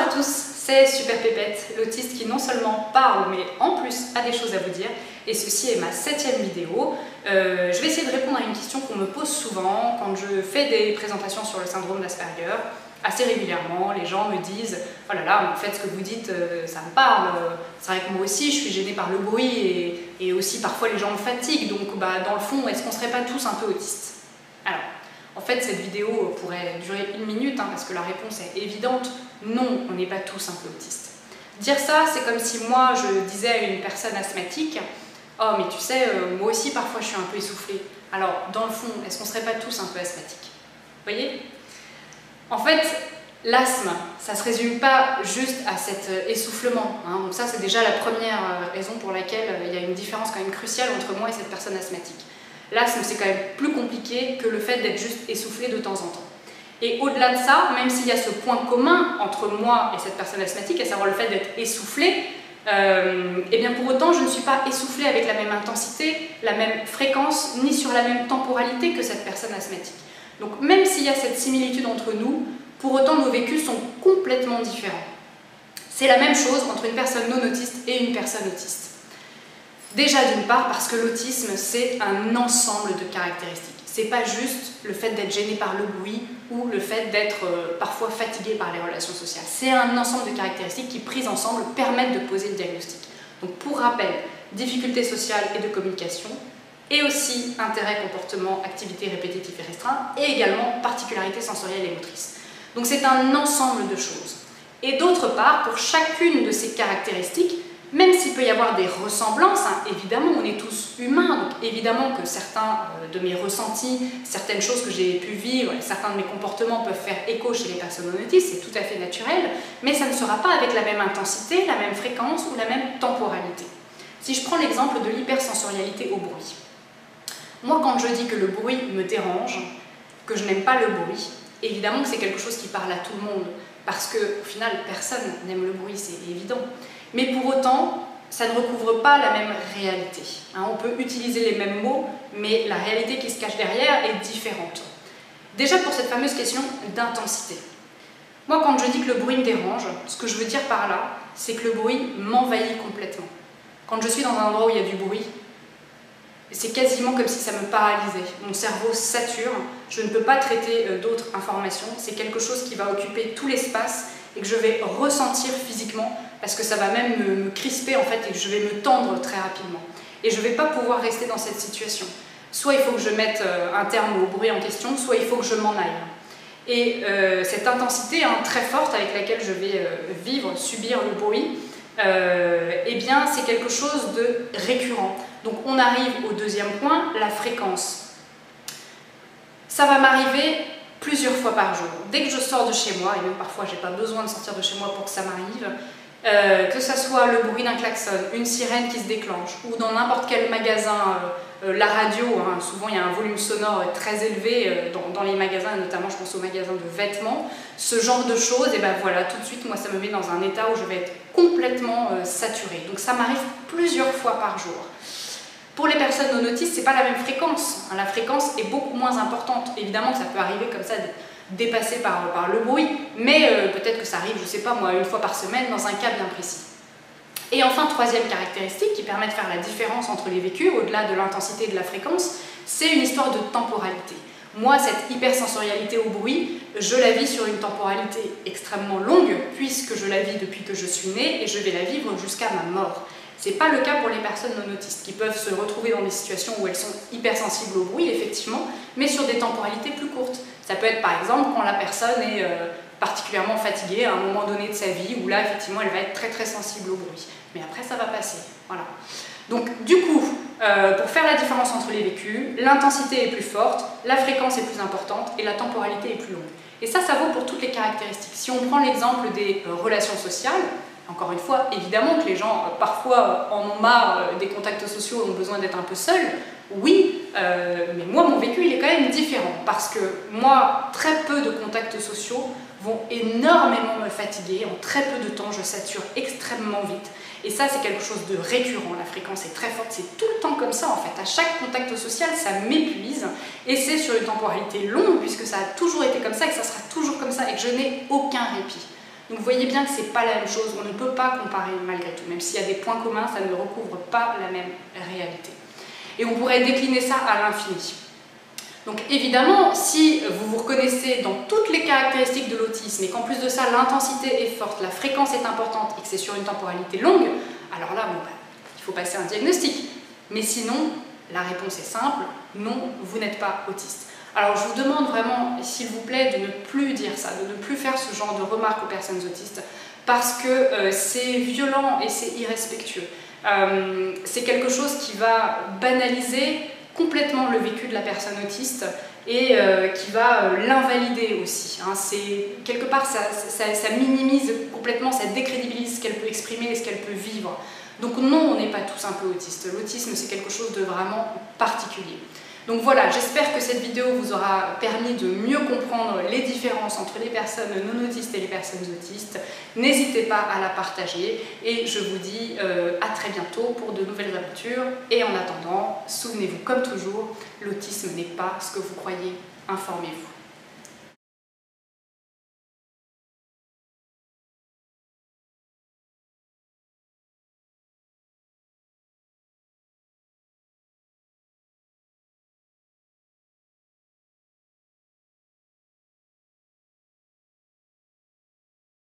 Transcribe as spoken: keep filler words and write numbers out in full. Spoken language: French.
à tous, c'est Super Pépette, l'autiste qui non seulement parle, mais en plus a des choses à vous dire. Et ceci est ma septième vidéo. Euh, je vais essayer de répondre à une question qu'on me pose souvent quand je fais des présentations sur le syndrome d'Asperger. Assez régulièrement, les gens me disent « Oh là là, en fait, ce que vous dites, euh, ça me parle. C'est vrai que moi aussi, je suis gênée par le bruit et, et aussi parfois les gens me fatiguent. Donc, bah, dans le fond, est-ce qu'on serait pas tous un peu autistes ?» Alors, en fait, cette vidéo pourrait durer une minute hein, parce que la réponse est évidente. Non, on n'est pas tous un peu autistes. Dire ça, c'est comme si moi, je disais à une personne asthmatique « Oh, mais tu sais, euh, moi aussi, parfois, je suis un peu essoufflée. » Alors, dans le fond, est-ce qu'on serait pas tous un peu asthmatiques? Vous voyez? En fait, l'asthme, ça ne se résume pas juste à cet essoufflement. Hein. Donc ça, c'est déjà la première raison pour laquelle il y a une différence quand même cruciale entre moi et cette personne asthmatique. L'asthme, c'est quand même plus compliqué que le fait d'être juste essoufflé de temps en temps. Et au-delà de ça, même s'il y a ce point commun entre moi et cette personne asthmatique, à savoir le fait d'être essoufflé, euh, et bien pour autant, je ne suis pas essoufflée avec la même intensité, la même fréquence, ni sur la même temporalité que cette personne asthmatique. Donc même s'il y a cette similitude entre nous, pour autant nos vécus sont complètement différents. C'est la même chose entre une personne non autiste et une personne autiste. Déjà d'une part parce que l'autisme c'est un ensemble de caractéristiques. C'est pas juste le fait d'être gêné par le bruit ou le fait d'être euh, parfois fatigué par les relations sociales. C'est un ensemble de caractéristiques qui, prises ensemble, permettent de poser le diagnostic. Donc pour rappel, difficultés sociales et de communication, et aussi intérêt, comportement, activité répétitive et restreint, et également particularités sensorielles et motrices. Donc c'est un ensemble de choses. Et d'autre part, pour chacune de ces caractéristiques, même s'il peut y avoir des ressemblances, hein, évidemment on est tous humains, donc évidemment que certains euh, de mes ressentis, certaines choses que j'ai pu vivre, certains de mes comportements peuvent faire écho chez les personnes non autistes, c'est tout à fait naturel, mais ça ne sera pas avec la même intensité, la même fréquence ou la même temporalité. Si je prends l'exemple de l'hypersensorialité au bruit. Moi, quand je dis que le bruit me dérange, que je n'aime pas le bruit, évidemment que c'est quelque chose qui parle à tout le monde, parce qu'au final, personne n'aime le bruit, c'est évident. Mais pour autant, ça ne recouvre pas la même réalité. Hein, on peut utiliser les mêmes mots, mais la réalité qui se cache derrière est différente. Déjà pour cette fameuse question d'intensité. Moi, quand je dis que le bruit me dérange, ce que je veux dire par là, c'est que le bruit m'envahit complètement. Quand je suis dans un endroit où il y a du bruit, c'est quasiment comme si ça me paralysait. Mon cerveau sature, je ne peux pas traiter d'autres informations. C'est quelque chose qui va occuper tout l'espace et que je vais ressentir physiquement parce que ça va même me, me crisper en fait et que je vais me tendre très rapidement. Et je ne vais pas pouvoir rester dans cette situation. Soit il faut que je mette un terme au bruit en question, soit il faut que je m'en aille. Et euh, cette intensité hein, très forte avec laquelle je vais euh, vivre, subir le bruit, euh, eh bien c'est quelque chose de récurrent. Donc on arrive au deuxième point, la fréquence. Ça va m'arriver plusieurs fois par jour. Dès que je sors de chez moi, et même parfois j'ai pas besoin de sortir de chez moi pour que ça m'arrive, euh, que ce soit le bruit d'un klaxon, une sirène qui se déclenche, ou dans n'importe quel magasin, euh, euh, la radio, hein, souvent il y a un volume sonore très élevé euh, dans, dans les magasins, notamment je pense aux magasins de vêtements, ce genre de choses, et ben voilà, tout de suite moi ça me met dans un état où je vais être complètement euh, saturée. Donc ça m'arrive plusieurs fois par jour. Pour les personnes non autistes, ce n'est pas la même fréquence. La fréquence est beaucoup moins importante. Évidemment que ça peut arriver comme ça, dépassé par, par le bruit, mais euh, peut-être que ça arrive, je ne sais pas moi, une fois par semaine dans un cas bien précis. Et enfin, troisième caractéristique qui permet de faire la différence entre les vécus, au-delà de l'intensité et de la fréquence, c'est une histoire de temporalité. Moi, cette hypersensorialité au bruit, je la vis sur une temporalité extrêmement longue, puisque je la vis depuis que je suis née et je vais la vivre jusqu'à ma mort. Ce n'est pas le cas pour les personnes non autistes qui peuvent se retrouver dans des situations où elles sont hypersensibles au bruit, effectivement, mais sur des temporalités plus courtes. Ça peut être par exemple quand la personne est euh, particulièrement fatiguée à un moment donné de sa vie, où là, effectivement, elle va être très très sensible au bruit. Mais après, ça va passer. Voilà. Donc, du coup, euh, pour faire la différence entre les vécus, l'intensité est plus forte, la fréquence est plus importante et la temporalité est plus longue. Et ça, ça vaut pour toutes les caractéristiques. Si on prend l'exemple des euh, relations sociales, encore une fois, évidemment que les gens, euh, parfois, en ont marre euh, des contacts sociaux et ont besoin d'être un peu seuls. Oui, euh, mais moi, mon vécu, il est quand même différent. Parce que moi, très peu de contacts sociaux vont énormément me fatiguer. En très peu de temps, je sature extrêmement vite. Et ça, c'est quelque chose de récurrent. La fréquence est très forte. C'est tout le temps comme ça, en fait. À chaque contact social, ça m'épuise. Et c'est sur une temporalité longue, puisque ça a toujours été comme ça et que ça sera toujours comme ça et que je n'ai aucun répit. Donc vous voyez bien que c'est pas la même chose, on ne peut pas comparer malgré tout, même s'il y a des points communs, ça ne recouvre pas la même réalité. Et on pourrait décliner ça à l'infini. Donc évidemment, si vous vous reconnaissez dans toutes les caractéristiques de l'autisme et qu'en plus de ça, l'intensité est forte, la fréquence est importante et que c'est sur une temporalité longue, alors là, bon, bah, il faut passer un diagnostic. Mais sinon, la réponse est simple, non, vous n'êtes pas autiste. Alors je vous demande vraiment, s'il vous plaît, de ne plus dire ça, de ne plus faire ce genre de remarques aux personnes autistes, parce que euh, c'est violent et c'est irrespectueux. Euh, c'est quelque chose qui va banaliser complètement le vécu de la personne autiste et euh, qui va euh, l'invalider aussi. Hein. C'est, quelque part, ça, ça, ça minimise complètement, ça décrédibilise ce qu'elle peut exprimer et ce qu'elle peut vivre. Donc non, on n'est pas tous un peu autistes. L'autisme, c'est quelque chose de vraiment particulier. Donc voilà, j'espère que cette vidéo vous aura permis de mieux comprendre les différences entre les personnes non autistes et les personnes autistes. N'hésitez pas à la partager et je vous dis euh, à très bientôt pour de nouvelles aventures. Et en attendant, souvenez-vous comme toujours, l'autisme n'est pas ce que vous croyez, informez-vous.